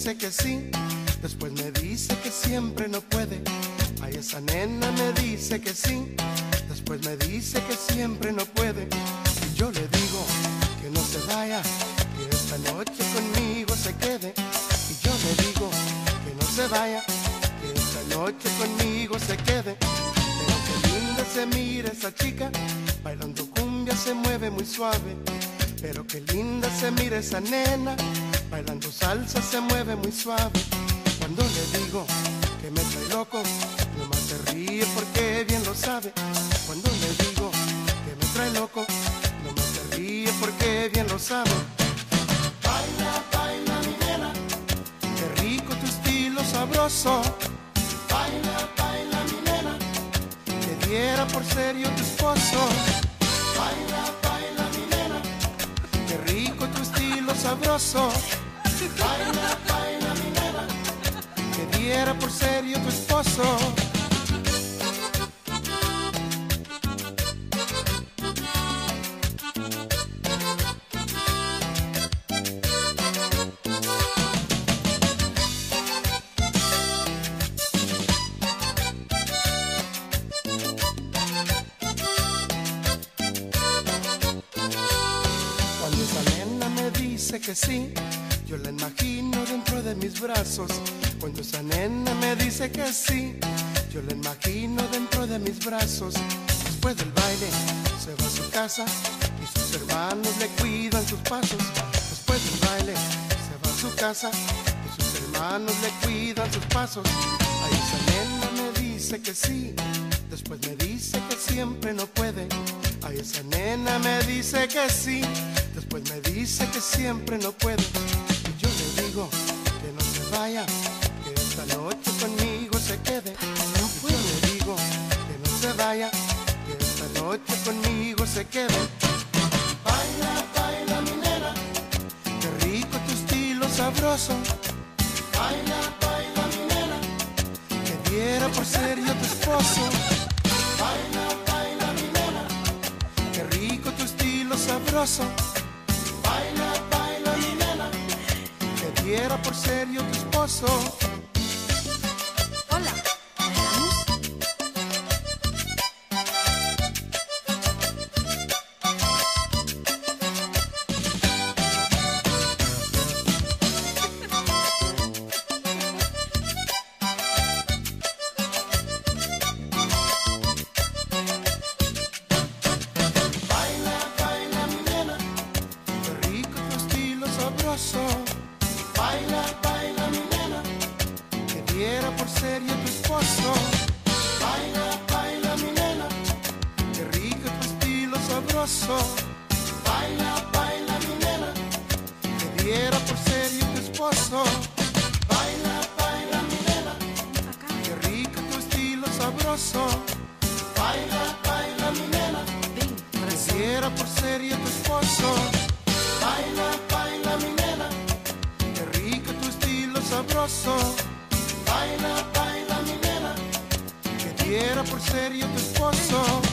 dice que sí, después me dice que siempre no puede. Ay, esa nena me dice que sí, después me dice que siempre no puede. Y yo le digo que no se vaya, que esta noche conmigo se quede. Y yo le digo que no se vaya, que esta noche conmigo se quede. Pero qué linda se mira esa chica, bailando cumbia se mueve muy suave. Pero qué linda se mira esa nena, bailando salsa se mueve muy suave. Cuando le digo que me trae loco, nomás se ríe porque bien lo sabe. Cuando le digo que me trae loco, nomás se ríe porque bien lo sabe. Baila, baila mi nena, qué rico tu estilo sabroso. Baila, baila mi nena, te diera por serio tu esposo. Baila, baila mi nena, qué rico tu estilo sabroso. Baila, baila mi nena, te diera por serio tu esposo. Cuando esa nena me dice que sí, yo la imagino dentro de mis brazos. Cuando esa nena me dice que sí, yo la imagino dentro de mis brazos. Después del baile se va a su casa y sus hermanos le cuidan sus pasos. Después del baile se va a su casa y sus hermanos le cuidan sus pasos. Ay, esa nena me dice que sí, después me dice que siempre no puede. Ay, esa nena me dice que sí, después me dice que siempre no puede. Y yo le digo que no se vaya, que esta noche conmigo se quede. Y yo le digo que no se vaya, que esta noche conmigo se quede. Baila, baila mi nena, qué rico tu estilo sabroso. Baila, baila mi nena, que diera por ser yo tu esposo. Baila, baila mi nena, qué rico tu estilo sabroso. Baila, baila mi nena, que diera por ser yo tu esposo. Hola, ¿bailamos? Baila, baila mi nena, qué rico tu estilo sabroso. Baila, baila mi nena, que diera por ser yo tu esposo. Baila, baila mi nena, qué rico tu estilo sabroso. Baila, baila mi nena, que diera por ser yo tu esposo. Baila, baila mi nena, qué rico tu estilo sabroso. Baila, baila mi nena, Ven, corazón. quisiera por ser yo tu esposo. Baila, baila mi nena, qué rico tu estilo sabroso. Baila, baila mi nena, que diera por ser yo tu esposo.